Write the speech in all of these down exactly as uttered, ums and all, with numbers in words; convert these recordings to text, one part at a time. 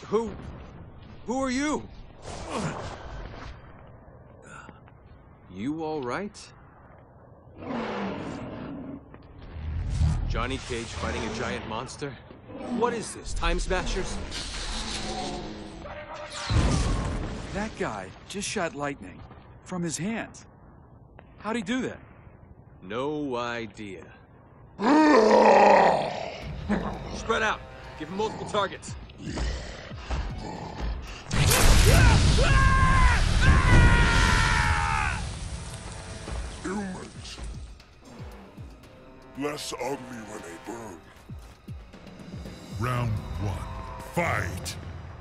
Who... who are you? You all right? Johnny Cage fighting a giant monster? What is this, Time Smashers? That guy just shot lightning from his hands. How'd he do that? No idea. Spread out. Give him multiple targets. Humans. Less ugly when they burn. Round one. Fight!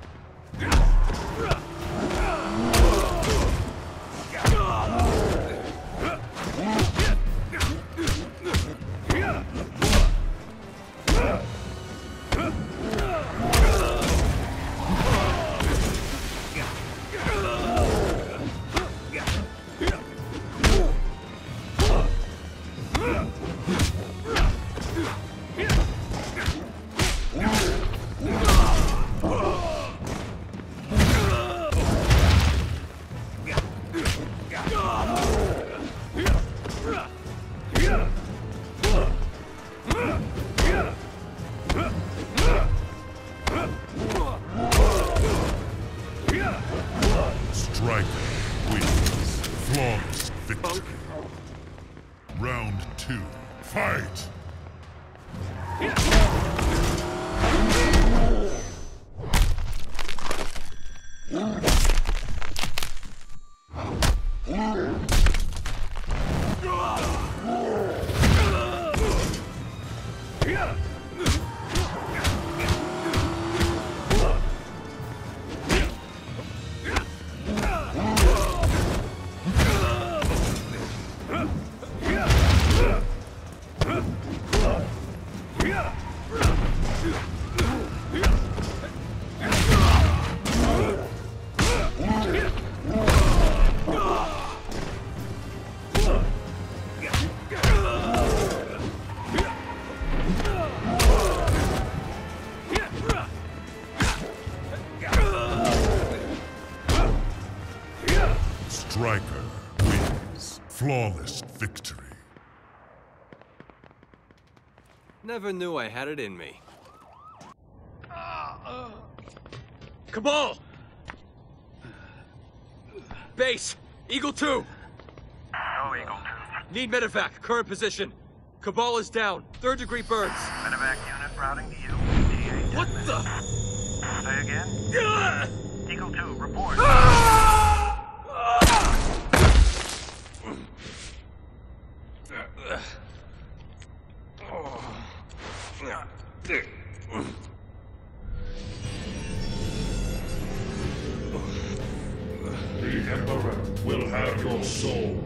Striker wins. Flawless victory. Round two. Fight! Striker wins. Flawless victory. Never knew I had it in me. Cabal! Base! Eagle two! No, Eagle two. Need medevac. Current position. Cabal is down. Third degree burns. Medevac unit routing to you. T A What ten the? minutes. Say again? Ah! Eagle two, report. The Emperor will have your soul.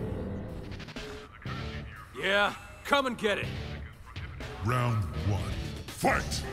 Yeah, come and get it. Round one. Fight!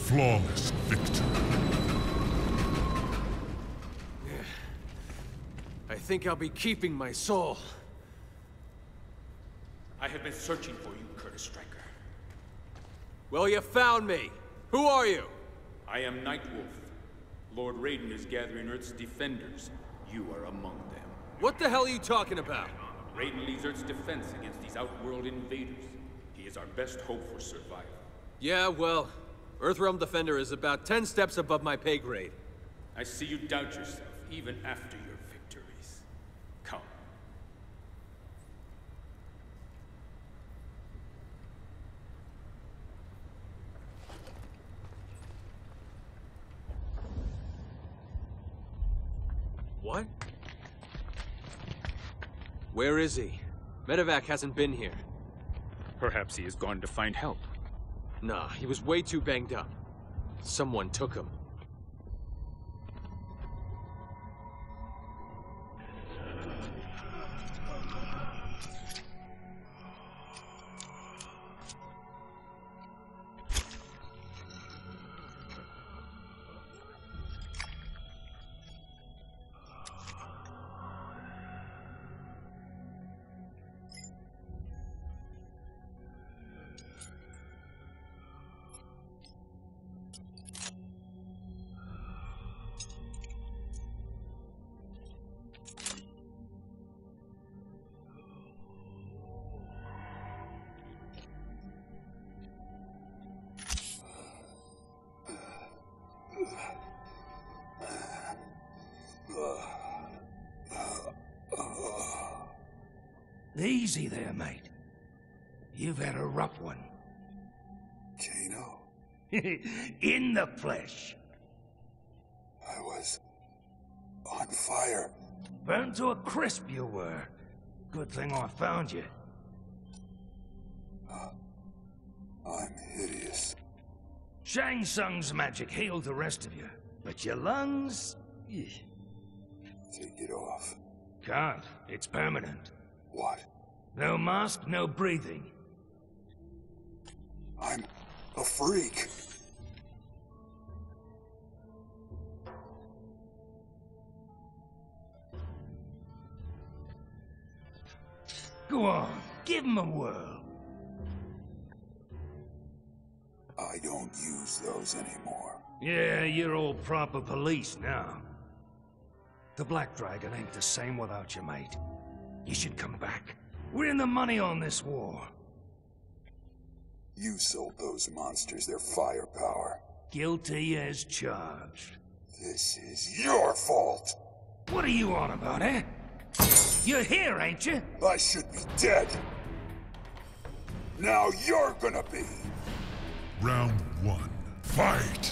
Flawless victory. I think I'll be keeping my soul. I have been searching for you, Curtis Stryker. Well, you found me. Who are you? I am Nightwolf. Lord Raiden is gathering Earth's defenders. You are among them. What the hell are you talking about? Raiden leads Earth's defense against these outworld invaders. He is our best hope for survival. Yeah, well, Earthrealm Defender is about ten steps above my pay grade. I see you doubt yourself, even after your victories. Come. What? Where is he? Medevac hasn't been here. Perhaps he has gone to find help. Nah, he was way too banged up. Someone took him. Easy there, mate. You've had a rough one. Kano? In the flesh. I was on fire. Burned to a crisp you were. Good thing I found you. Uh, I'm hideous. Shang Tsung's magic healed the rest of you. But your lungs... eh, Take it off. can't. It's permanent. What? No mask, no breathing. I'm a freak. Go on, give him a whirl. I don't use those anymore. Yeah, you're all proper police now. The Black Dragon ain't the same without you, mate. You should come back. We're in the money on this war. You sold those monsters their firepower. Guilty as charged. This is your fault. What are you on about, eh? You're here, ain't you? I should be dead. Now you're gonna be. Round one. Fight!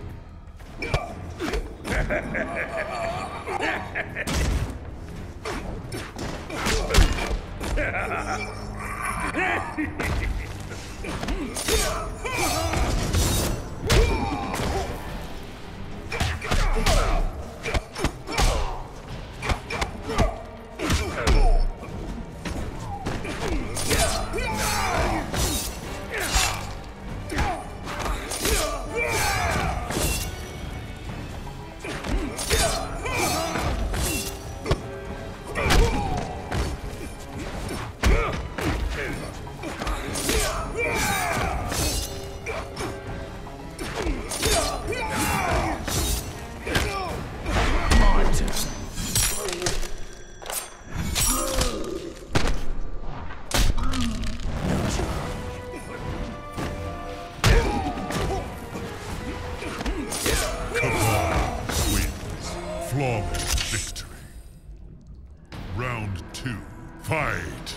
Flawless victory. Round two. Fight!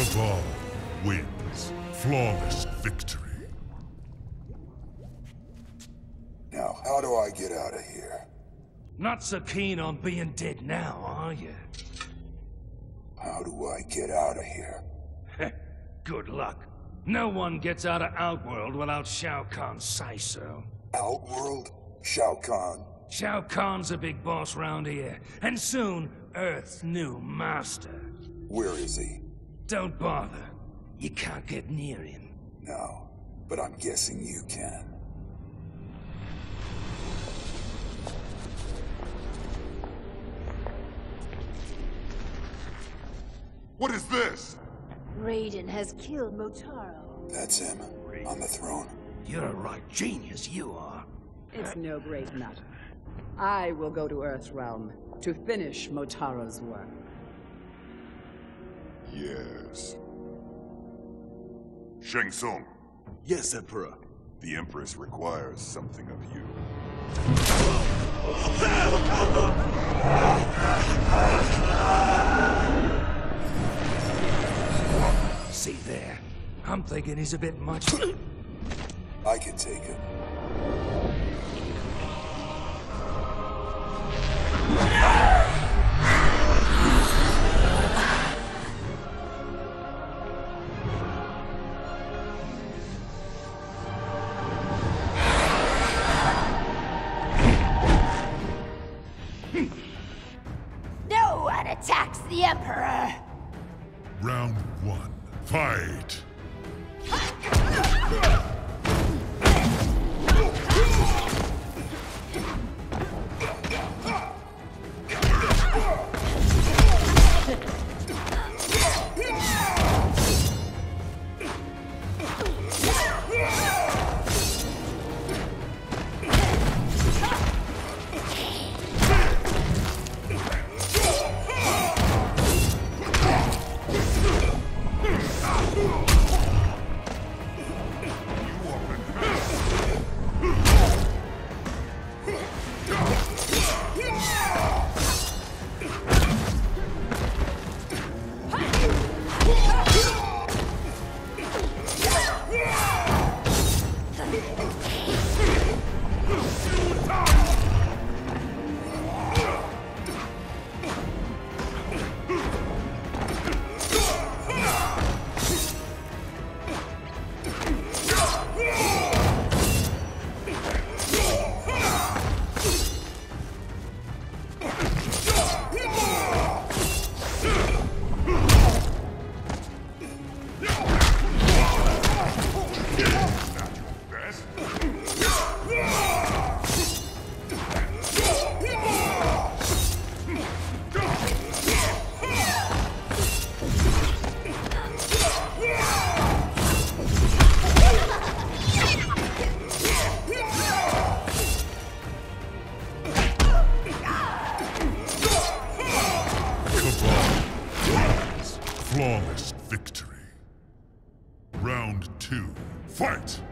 Cabal wins. Flawless victory. Now, how do I get out of here? Not so keen on being dead now, are you? How do I get out of here? Good luck. No one gets out of Outworld without Shao Kahn's say-so. Outworld? Shao Kahn? Shao Kahn's a big boss round here, and soon, Earth's new master. Where is he? Don't bother. You can't get near him. No, but I'm guessing you can. What is this? Raiden has killed Motaro. That's him, on the throne. You're a right genius, you are. It's no great matter. I will go to Earthrealm to finish Motaro's work. Yes. Shang Tsung. Yes, Emperor. The Empress requires something of you. See there? I'm thinking he's a bit much. I can take it. No one attacks the Emperor! Round one. Fight! Flawless victory. Round two. Fight!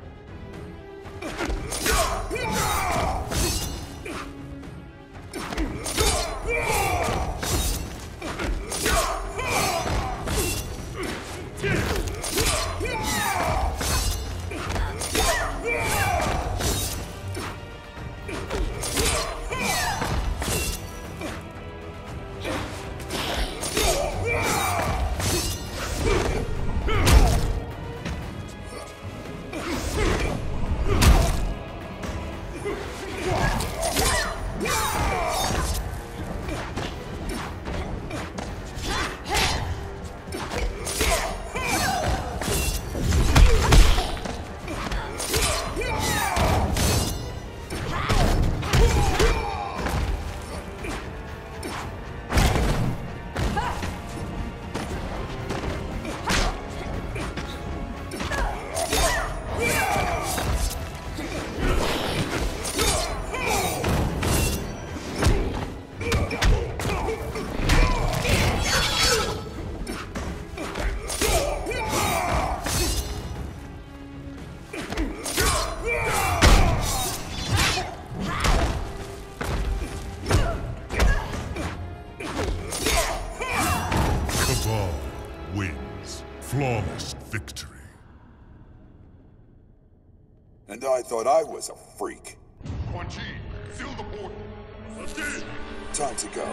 Flawless victory. And I thought I was a freak. Quan Chi, seal the portal. Let's Time to go.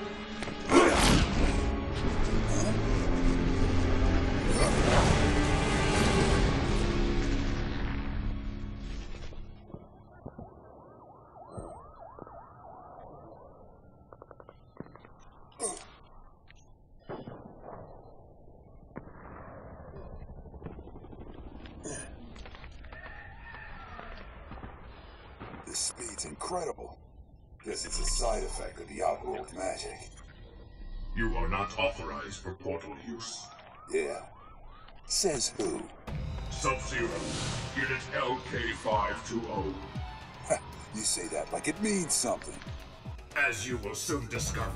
This speed's incredible. Guess it's a side effect of the outworld magic. You are not authorized for portal use. Yeah. Says who? Sub-Zero, Unit L K five two zero. You say that like it means something. As you will soon discover.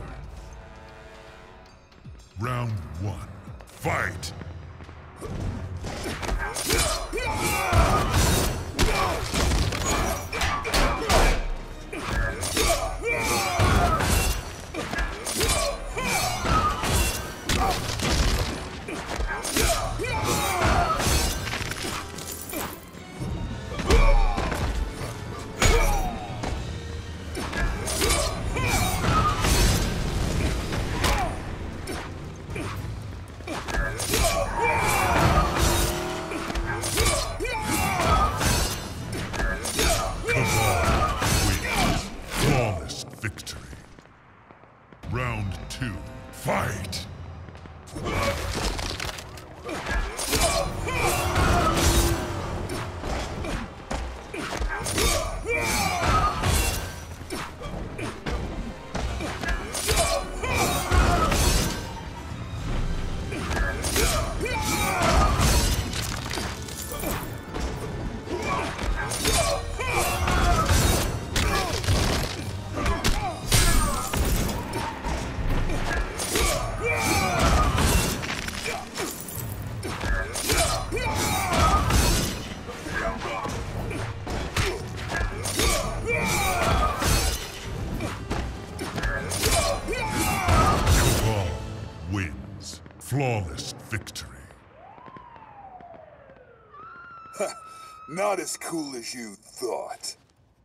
Round one. Fight! Victory. Round two. Fight! Wins. Flawless victory. Not as cool as you thought.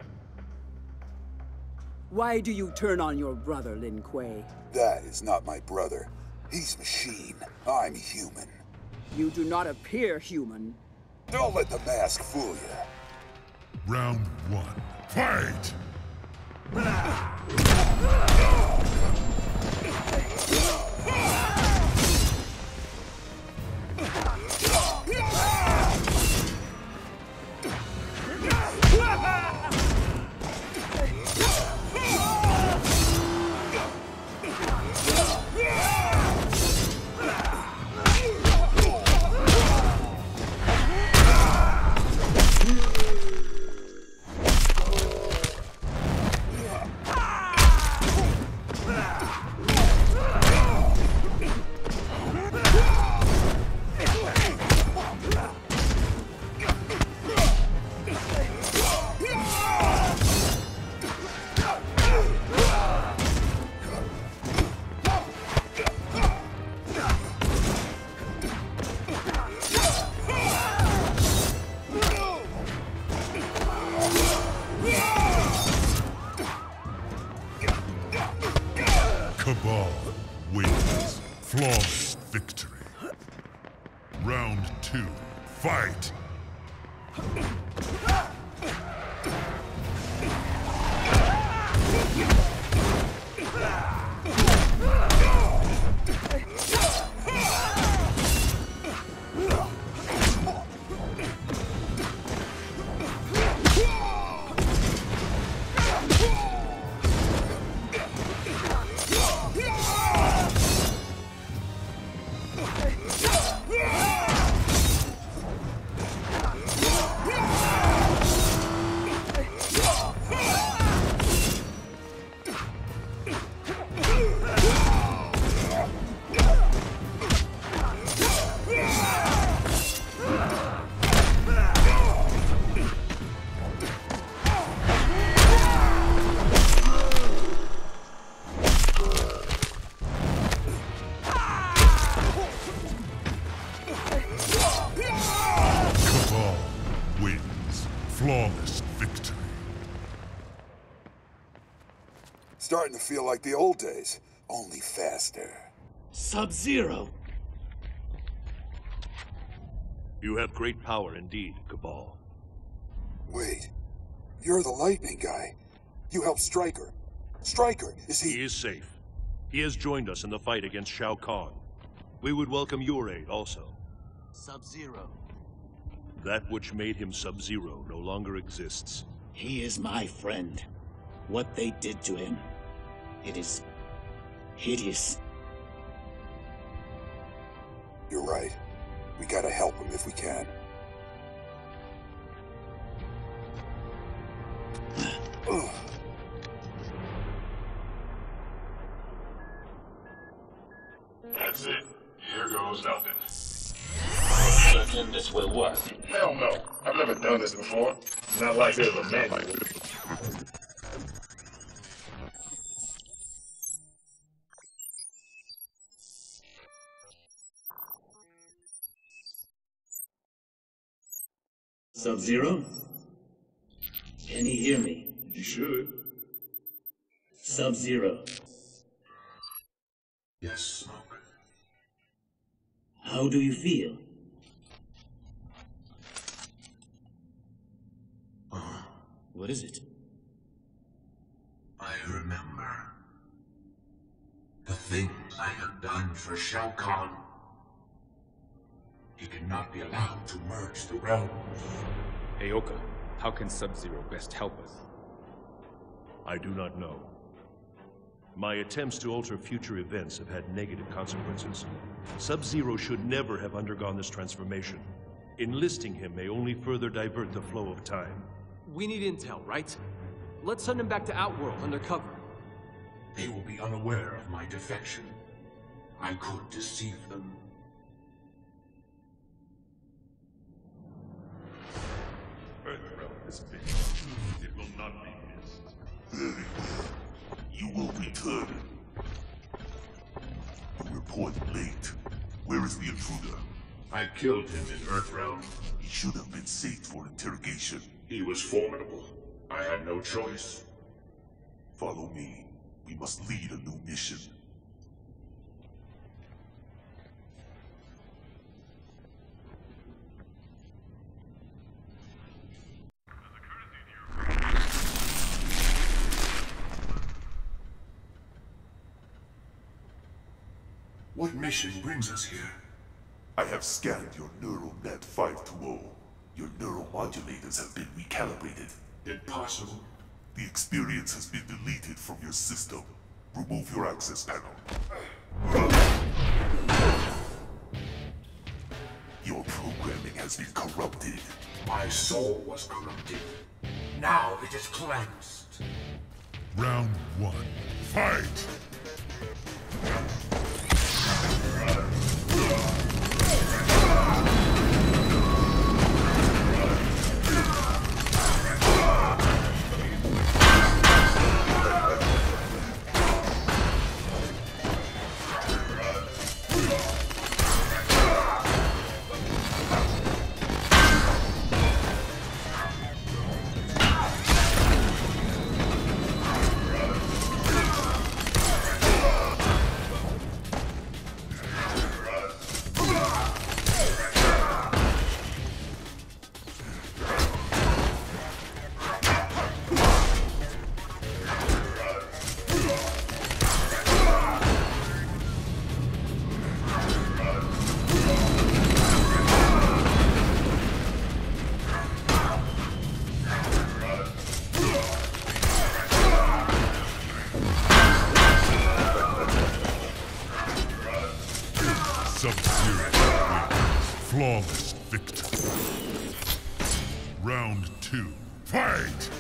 Why do you turn on your brother, Lin Kuei? That is not my brother. He's machine. I'm human. You do not appear human. Don't let the mask fool you. Round one. Fight! Cabal wins. Flawless victory. Round two. Fight! starting to feel like the old days, only faster. Sub-Zero! You have great power indeed, Cabal. Wait, you're the Lightning guy. You helped Stryker. Stryker, is he- He is safe. He has joined us in the fight against Shao Kahn. We would welcome your aid also. Sub-Zero. That which made him Sub-Zero no longer exists. He is my friend. What they did to him, it is hideous. You're right. We gotta help him if we can. Ugh. That's it. Here goes nothing. Certain this will work. Hell no. I've never done this before. Not like there's a manual. Sub-Zero? Can he hear me? You should. Sub-Zero. Yes, Smoke. How do you feel? Oh, What is it? I remember. The things I have done for Shao Kahn. He cannot be allowed to merge the realms. Aoka, how can Sub-Zero best help us? I do not know. My attempts to alter future events have had negative consequences. Sub-Zero should never have undergone this transformation. Enlisting him may only further divert the flow of time. We need intel, right? Let's send him back to Outworld undercover. They will be unaware of my defection. I could deceive them. Earthrealm is finished. It will not be missed. Very well. You will return. You report late. Where is the intruder? I killed him in Earthrealm. He should have been saved for interrogation. He was formidable. I had no choice. Follow me. We must lead a new mission. What mission brings us here? I have scanned your neural net five two zero. Your neuromodulators have been recalibrated. Impossible. The experience has been deleted from your system. Remove your access panel. Your programming has been corrupted. My soul was corrupted. Now it is cleansed. Round one. Fight! Sub-Zero wins. Flawless victory. Round two. Fight!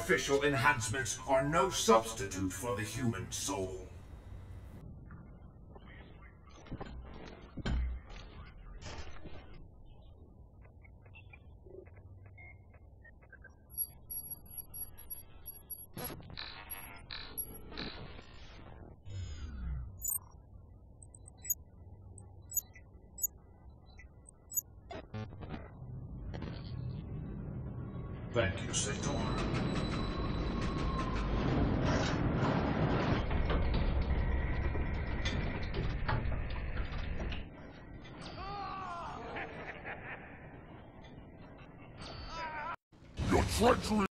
Artificial enhancements are no substitute for the human soul. Thank you, Sector. Your treachery